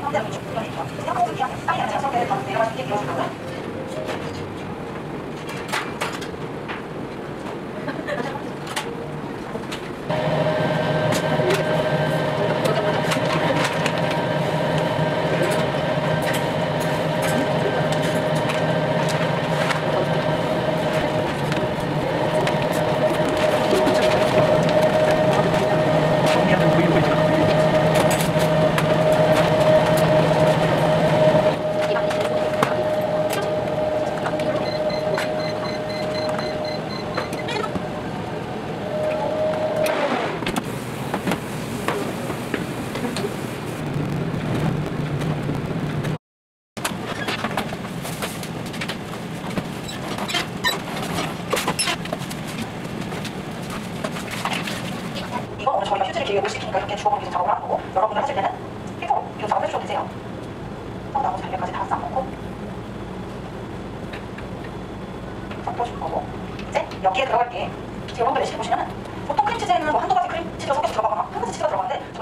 상대는 좀 불편해. 그냥 그냥 땅이 아니라 자연스럽게 내려갈 수 있게 이루어진다고요? 이건 오늘 저희가 휴지를 길게 못 시키니까 이렇게 주워보면서 작업을 하는 거고, 여러분들 하실 때는 핑크로 이거 작업해 주셔도 되세요. 나머지 달걀까지 다 삶고 섞어줄 거고, 이제 여기에 들어갈 게 지금 여러분들 레시피 보시면은 보통 크림치즈에는 뭐 한두 가지 크림치즈가 섞여서 들어가거나 한 가지 치즈가 들어가는데